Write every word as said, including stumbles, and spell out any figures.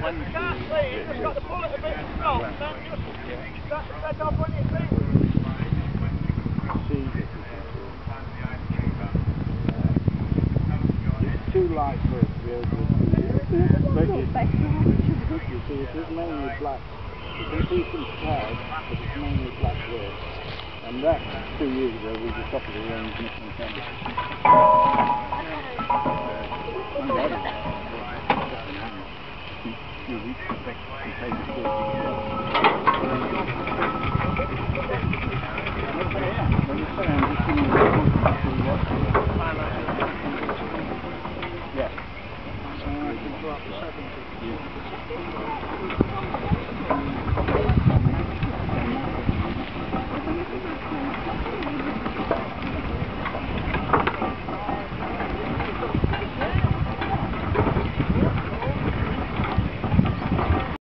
you can't see it, you've got to pull it a bit strong, then just, that, that's how brilliant it is. It's too light for it to be able to make it. You see, it is mainly black. You can see some cloud, but it's mainly black there. And that, two years ago, was the top of the range missing canvas. Yeah. Uh, I can go up to seventy. Yeah.